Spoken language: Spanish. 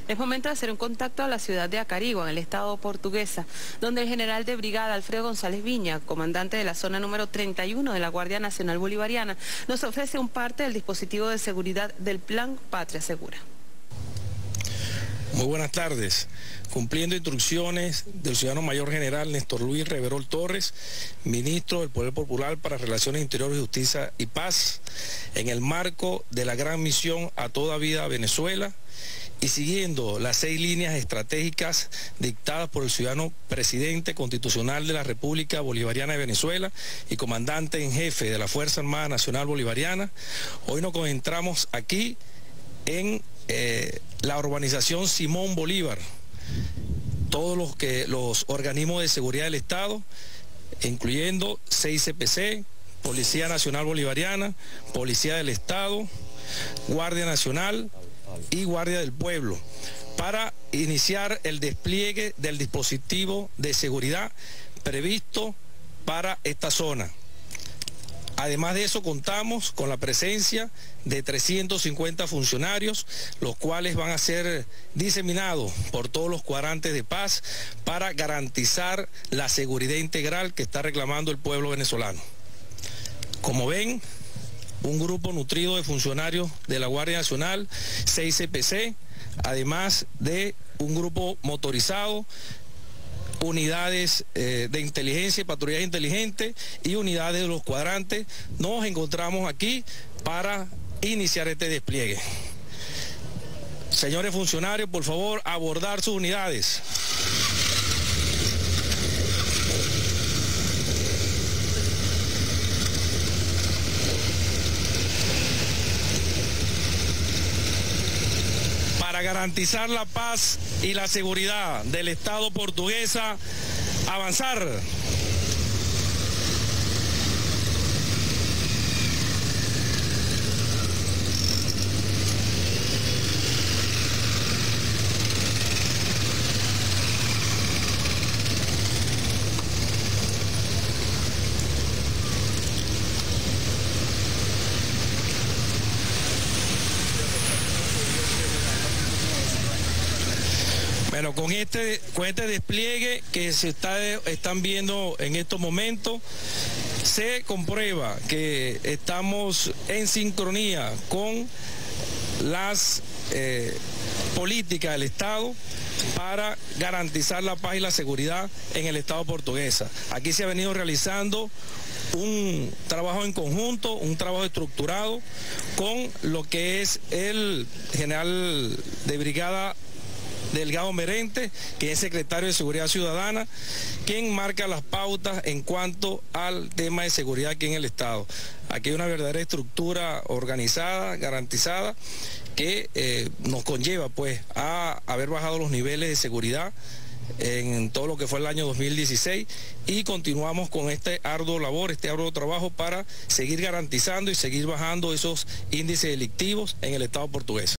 Es momento de hacer un contacto a la ciudad de Acarigua, en el estado Portuguesa, donde el general de brigada Alfredo González Viña, comandante de la zona número 31 de la Guardia Nacional Bolivariana, nos ofrece un parte del dispositivo de seguridad del Plan Patria Segura. Muy buenas tardes. Cumpliendo instrucciones del ciudadano mayor general Néstor Luis Reverol Torres, ministro del Poder Popular para Relaciones Interiores, Justicia y Paz, en el marco de la gran misión A Toda Vida Venezuela, y siguiendo las 6 líneas estratégicas dictadas por el ciudadano presidente constitucional de la República Bolivariana de Venezuela y comandante en jefe de la Fuerza Armada Nacional Bolivariana, hoy nos concentramos aquí en la urbanización Simón Bolívar. Todos los organismos de seguridad del Estado, incluyendo CICPC, Policía Nacional Bolivariana, Policía del Estado, Guardia Nacional y Guardia del Pueblo, para iniciar el despliegue del dispositivo de seguridad previsto para esta zona. Además de eso, contamos con la presencia de 350 funcionarios, los cuales van a ser diseminados por todos los cuadrantes de paz para garantizar la seguridad integral que está reclamando el pueblo venezolano. Como ven, un grupo nutrido de funcionarios de la Guardia Nacional, CICPC, además de un grupo motorizado, unidades de inteligencia y patrullaje inteligente y unidades de los cuadrantes. Nos encontramos aquí para iniciar este despliegue. Señores funcionarios, por favor, abordar sus unidades. Para garantizar la paz y la seguridad del Estado Portuguesa, avanzar. Bueno, con este despliegue que están viendo en estos momentos, se comprueba que estamos en sincronía con las políticas del Estado para garantizar la paz y la seguridad en el Estado Portuguesa. Aquí se ha venido realizando un trabajo en conjunto, un trabajo estructurado con lo que es el general de brigada Delgado Merente, que es secretario de Seguridad Ciudadana, quien marca las pautas en cuanto al tema de seguridad aquí en el Estado. Aquí hay una verdadera estructura organizada, garantizada, que nos conlleva pues a haber bajado los niveles de seguridad en todo lo que fue el año 2016 y continuamos con este arduo labor, este arduo trabajo para seguir garantizando y seguir bajando esos índices delictivos en el Estado Portugués.